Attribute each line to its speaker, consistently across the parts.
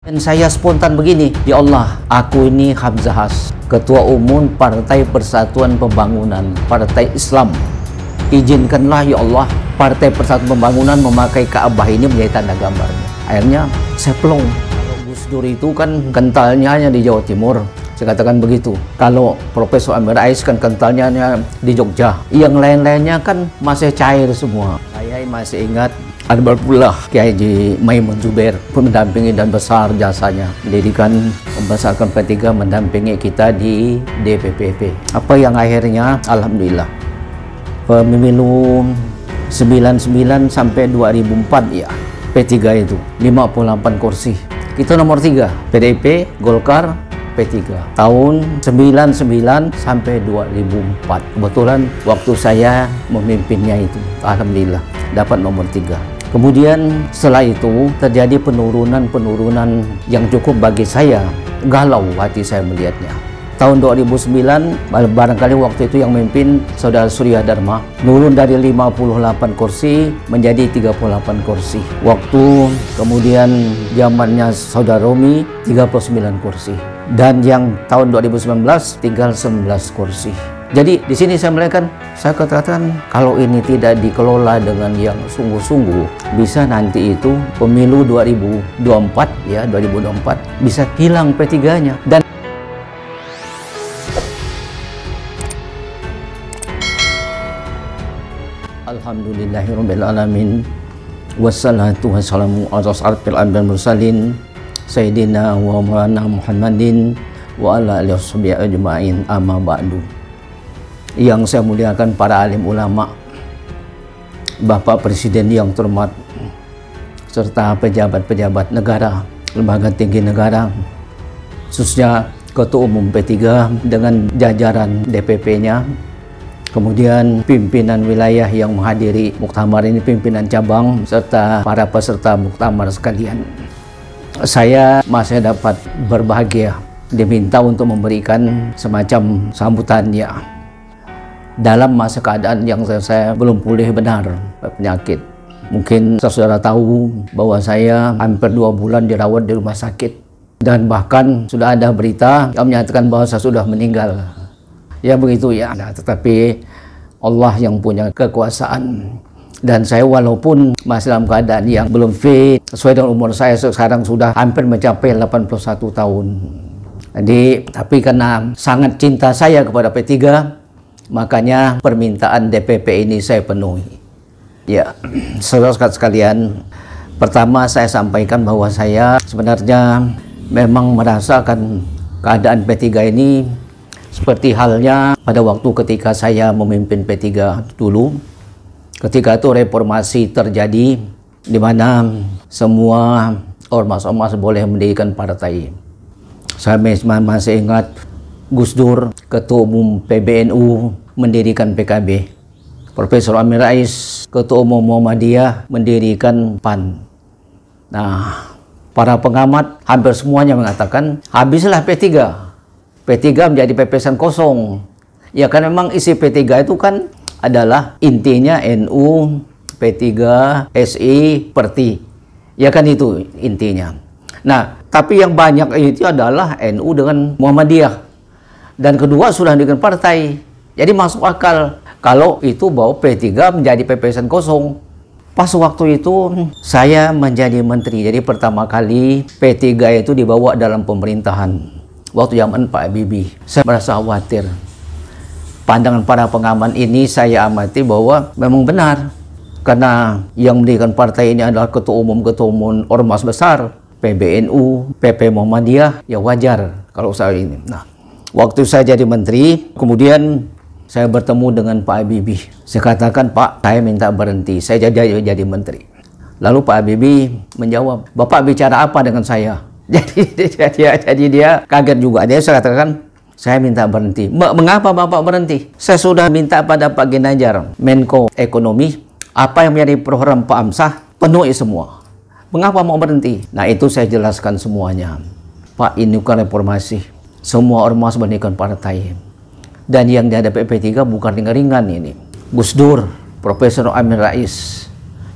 Speaker 1: Dan saya spontan begini, ya Allah, aku ini Hamzah Has, Ketua Umum Partai Persatuan Pembangunan, Partai Islam. Izinkanlah ya Allah, Partai Persatuan Pembangunan memakai Ka'bah ini menjadi tanda gambarnya. Akhirnya saya pelong. Kalau Gus Dur itu kan kentalnya hanya di Jawa Timur, saya katakan begitu. Kalau Profesor Amin Rais kan kentalnya hanya di Jogja. Yang lain-lainnya kan masih cair semua. Saya masih ingat ada pula Kiai Haji Maimun Zubair mendampingi dan besar jasanya mendirikan membesarkan P3, mendampingi kita di DPPP. Apa yang akhirnya alhamdulillah pemilu 99 sampai 2004 ya, P3 itu 58 kursi. Kita nomor 3, PDIP, Golkar, P3. Tahun 99 sampai 2004. Kebetulan waktu saya memimpinnya itu, alhamdulillah dapat nomor 3. Kemudian setelah itu terjadi penurunan yang cukup bagi saya, galau hati saya melihatnya. Tahun 2009, barangkali waktu itu yang memimpin Saudara Surya Dharma, turun dari 58 kursi menjadi 38 kursi. Waktu kemudian zamannya Saudara Romi, 39 kursi. Dan yang tahun 2019 tinggal 19 kursi. Jadi di sini saya melihatkan, saya katakan kalau ini tidak dikelola dengan yang sungguh-sungguh, bisa nanti itu pemilu 2024 ya, 2024 bisa hilang P3-nya. Dan Alhamdulillahirabbil alamin wassalatu wassalamu ala asyrofil anbiya'i wal mursalin sayyidina wa maulana Muhammadin wa ala alihi washabihi ajmain, amma ba'du. Yang saya muliakan para alim ulama, Bapak Presiden yang terhormat, serta pejabat-pejabat negara, lembaga tinggi negara, khususnya Ketua Umum P3 dengan jajaran DPP-nya, kemudian pimpinan wilayah yang menghadiri muktamar ini, pimpinan cabang, serta para peserta muktamar sekalian. Saya masih dapat berbahagia diminta untuk memberikan semacam sambutannya dalam masa keadaan yang saya belum pulih benar penyakit. Mungkin saudara tahu bahwa saya hampir 2 bulan dirawat di rumah sakit, dan bahkan sudah ada berita yang menyatakan bahwa saya sudah meninggal. Ya begitu ya. Nah, tetapi Allah yang punya kekuasaan, dan saya walaupun masih dalam keadaan yang belum fit, sesuai dengan umur saya sekarang sudah hampir mencapai 81 tahun. Jadi, tapi karena sangat cinta saya kepada P3, makanya permintaan DPP ini saya penuhi. Ya, saudara sekalian, pertama saya sampaikan bahwa saya sebenarnya memang merasakan keadaan P3 ini seperti halnya pada waktu ketika saya memimpin P3 dulu. Ketika itu reformasi terjadi, di mana semua ormas-ormas boleh mendirikan partai. Saya masih ingat Gus Dur, Ketua Umum PBNU, mendirikan PKB. Profesor Amin Rais, Ketua Umum Muhammadiyah, mendirikan PAN. Nah, para pengamat hampir semuanya mengatakan, habislah P3. P3 menjadi pepesan kosong. Ya kan memang isi P3 itu kan adalah intinya NU, P3, SI, Perti. Ya kan itu intinya. Nah, tapi yang banyak itu adalah NU dengan Muhammadiyah. Dan kedua sudah dengan partai. Jadi masuk akal kalau itu bahwa P3 menjadi pepesan kosong. Pas waktu itu saya menjadi menteri. Jadi pertama kali P3 itu dibawa dalam pemerintahan. Waktu zaman Pak Habibie. Saya merasa khawatir. Pandangan para pengamat ini saya amati bahwa memang benar. Karena yang mendirikan partai ini adalah ketua umum ormas besar. PBNU, PP Muhammadiyah, ya wajar kalau saya ini. Nah, waktu saya jadi menteri, kemudian saya bertemu dengan Pak Habibie. Saya katakan, Pak, saya minta berhenti. Saya jadi menteri. Lalu Pak Habibie menjawab, Bapak bicara apa dengan saya? Jadi dia kaget juga. Dia saya katakan, saya minta berhenti. Mengapa Bapak berhenti? Saya sudah minta pada Pak Ginanjar, Menko Ekonomi, apa yang menjadi program Pak Amsah, penuhi semua. Mengapa mau berhenti? Nah, itu saya jelaskan semuanya. Pak, ini bukan reformasi. Semua ormas mendirikan partai. Dan yang dihadapi P3 bukan ringan-ringan ini. Gus Dur, Profesor Amin Rais,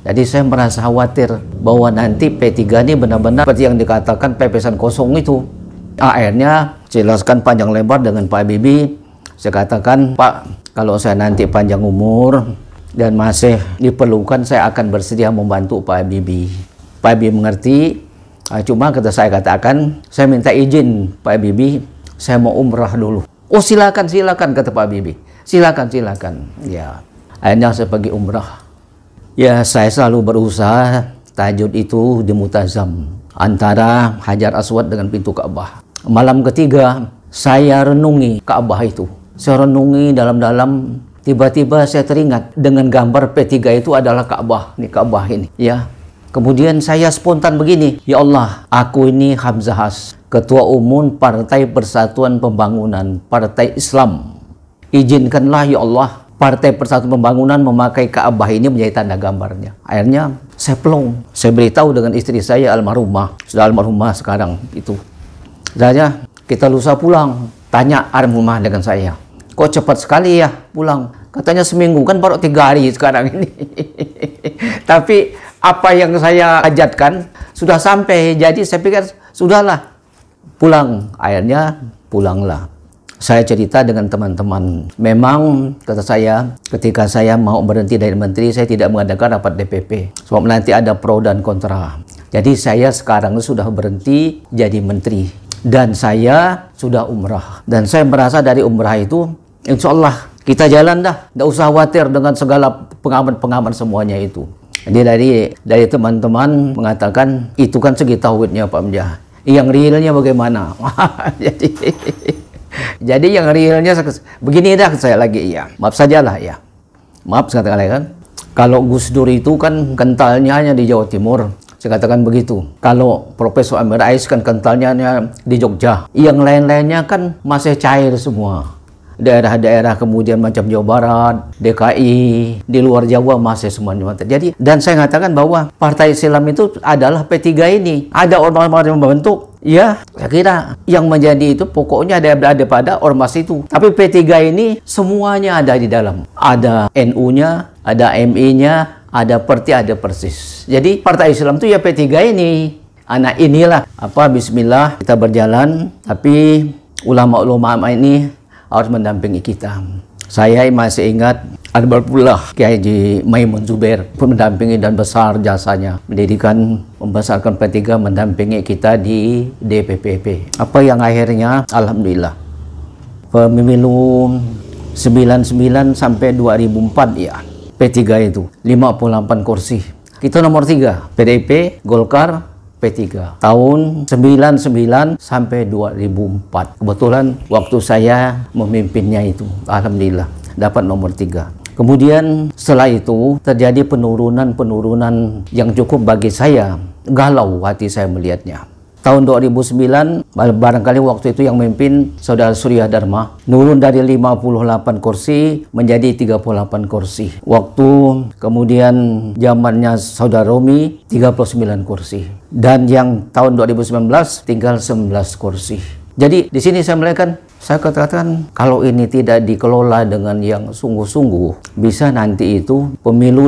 Speaker 1: Jadi saya merasa khawatir bahwa nanti P3 ini benar-benar seperti yang dikatakan pepesan kosong itu. Akhirnya saya jelaskan panjang lebar dengan Pak Habibie. Saya katakan, Pak, kalau saya nanti panjang umur dan masih diperlukan, saya akan bersedia membantu Pak Habibie. Pak Habibie mengerti. Cuma kata saya katakan, saya minta izin Pak Habibie, saya mau umrah dulu. Oh silakan, silakan, kata Pak Habibie. Silakan, silakan. Ya, akhirnya saya pergi umrah. Ya, saya selalu berusaha tahajud itu di Multazam antara Hajar Aswad dengan pintu Ka'bah. Malam ketiga, saya renungi Ka'bah itu. Saya renungi dalam-dalam, tiba-tiba saya teringat dengan gambar P3 itu adalah Ka'bah. Ini Ka'bah ini, ya. Kemudian saya spontan begini, ya Allah, aku ini Hamzah Has, Ketua Umum Partai Persatuan Pembangunan, Partai Islam. Izinkanlah ya Allah, Partai Persatuan Pembangunan memakai Ka'bah ini menjadi tanda gambarnya. Akhirnya saya pelong, saya beritahu dengan istri saya almarhumah, sudah almarhumah sekarang itu. Saya, kita lusa pulang, tanya almarhumah dengan saya, kok cepat sekali ya pulang? Katanya seminggu, kan baru 3 hari sekarang ini. Tapi apa yang saya hajatkan sudah sampai, jadi saya pikir sudahlah pulang. Akhirnya pulanglah. Saya cerita dengan teman-teman. Memang kata saya, ketika saya mau berhenti dari menteri, saya tidak mengadakan rapat DPP. Sebab nanti ada pro dan kontra. Jadi saya sekarang sudah berhenti jadi menteri. Dan saya sudah umrah. Dan saya merasa dari umrah itu, insya Allah kita jalan dah. Tidak usah khawatir dengan segala pengaman-pengaman semuanya itu. Jadi dari teman-teman mengatakan, itu kan segi tauhidnya Pak Hamzah. Yang realnya bagaimana? Jadi yang realnya begini dah saya lagi, ya. Maaf sajalah ya. Maaf saya katakan kan. Kalau Gus Dur itu kan kentalnya hanya di Jawa Timur. Saya katakan begitu. Kalau Profesor Amin Rais kan kentalnya hanya di Jogja. Yang lain-lainnya kan masih cair semua. Daerah-daerah kemudian macam Jawa Barat, DKI, di luar Jawa masih semuanya. Jadi, dan saya katakan bahwa Partai Islam itu adalah P3 ini. Ada ormas-ormas yang membentuk. Ya, saya kira yang menjadi itu pokoknya ada pada ormas itu. Tapi P3 ini semuanya ada di dalam. Ada NU-nya, ada MI-nya, ada Perti, ada Persis. Jadi Partai Islam itu ya P3 ini. Anak inilah bismillah kita berjalan, tapi ulama-ulama ini harus mendampingi kita. Saya masih ingat Almarhumah Kiai Haji Maimun Zubair pun mendampingi dan besar jasanya mendirikan, membesarkan P3, mendampingi kita di DPPP. Apa yang akhirnya alhamdulillah pemilu 99 sampai 2004 ya, P3 itu 58 kursi. Kita nomor 3, PDIP, Golkar, P3 tahun 99 sampai 2004. Kebetulan waktu saya memimpinnya itu, alhamdulillah dapat nomor 3. Kemudian setelah itu terjadi penurunan yang cukup bagi saya, galau hati saya melihatnya. Tahun 2009, barangkali waktu itu yang memimpin Saudara Surya Dharma, nurun dari 58 kursi menjadi 38 kursi. Waktu kemudian zamannya Saudara Romi, 39 kursi. Dan yang tahun 2019 tinggal 19 kursi. Jadi di sini saya melihatkan, saya katakan kalau ini tidak dikelola dengan yang sungguh-sungguh, bisa nanti itu pemilu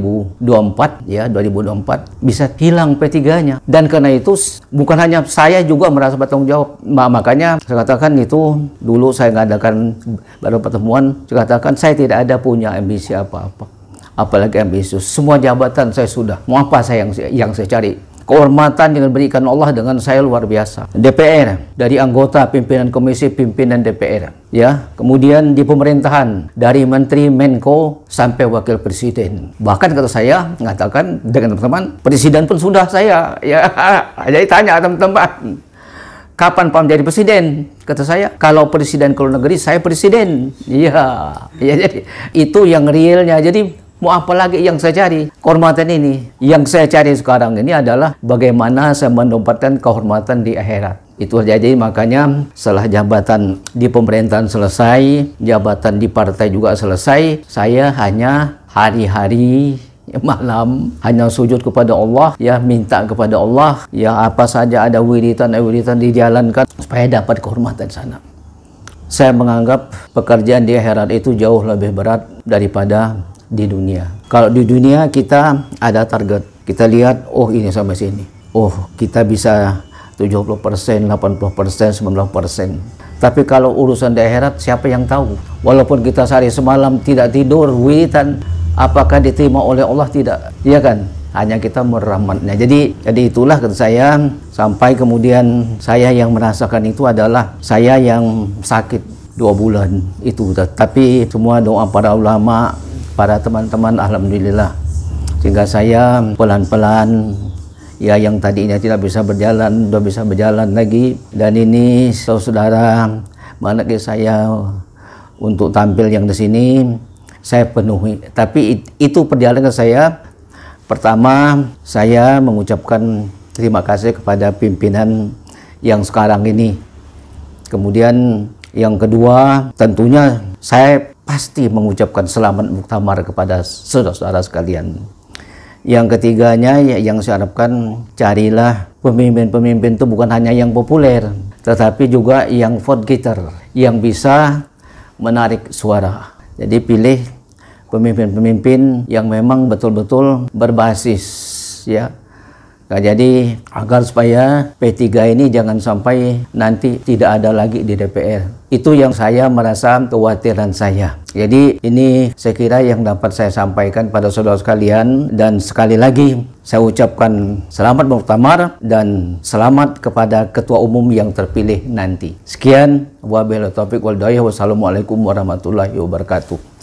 Speaker 1: 2024 ya, 2024 bisa hilang P3-nya. Dan karena itu bukan hanya saya juga merasa bertanggung jawab. Makanya saya katakan itu dulu saya mengadakan baru pertemuan, saya katakan saya tidak ada punya ambisi apa-apa. Apalagi ambisius. Semua jabatan saya sudah. Mau apa saya yang saya cari? Kehormatan yang diberikan Allah dengan saya luar biasa. DPR, dari anggota pimpinan komisi pimpinan DPR, ya. Kemudian di pemerintahan, dari menteri, Menko sampai wakil presiden. Bahkan kata saya mengatakan dengan teman-teman, presiden pun sudah saya, ya. Jadi tanya teman-teman, kapan Pak menjadi presiden? Kata saya, kalau presiden ke luar negeri, saya presiden. Iya, ya, jadi itu yang realnya. Jadi mau apa lagi yang saya cari? Kehormatan ini. Yang saya cari sekarang ini adalah bagaimana saya mendapatkan kehormatan di akhirat. Itu jadi makanya setelah jabatan di pemerintahan selesai, jabatan di partai juga selesai, saya hanya hari-hari malam hanya sujud kepada Allah, ya, minta kepada Allah, ya, apa saja ada wiridan dijalankan supaya dapat kehormatan sana. Saya menganggap pekerjaan di akhirat itu jauh lebih berat daripada di dunia. Kalau di dunia kita ada target. Kita lihat, oh ini sampai sini. Oh, kita bisa 70%, 80%, 90%. Tapi kalau urusan di akhirat, siapa yang tahu? Walaupun kita sehari semalam tidak tidur, wiridan, apakah diterima oleh Allah? Tidak. Iya kan? Hanya kita merahmatnya. Jadi itulah kata saya, sampai kemudian saya yang merasakan itu adalah saya yang sakit 2 bulan itu. Tapi semua doa para ulama, para teman-teman, alhamdulillah, sehingga saya pelan-pelan ya, yang tadinya tidak bisa berjalan sudah bisa berjalan lagi. Dan ini saudara, mana saya untuk tampil yang di sini saya penuhi. Tapi itu perjalanan saya. Pertama, saya mengucapkan terima kasih kepada pimpinan yang sekarang ini. Kemudian yang kedua, tentunya saya pasti mengucapkan selamat muktamar kepada saudara-saudara sekalian. Yang ketiganya, yang saya harapkan, carilah pemimpin-pemimpin itu bukan hanya yang populer, tetapi juga yang vote getter, yang bisa menarik suara. Jadi pilih pemimpin-pemimpin yang memang betul-betul berbasis, ya. Nah, jadi agar supaya P3 ini jangan sampai nanti tidak ada lagi di DPR. Itu yang saya merasa kekhawatiran saya. Jadi ini saya kira yang dapat saya sampaikan pada saudara sekalian. Dan sekali lagi saya ucapkan selamat muktamar dan selamat kepada ketua umum yang terpilih nanti. Sekian, wabillahi taufiq wal hidayah. Wassalamualaikum warahmatullahi wabarakatuh.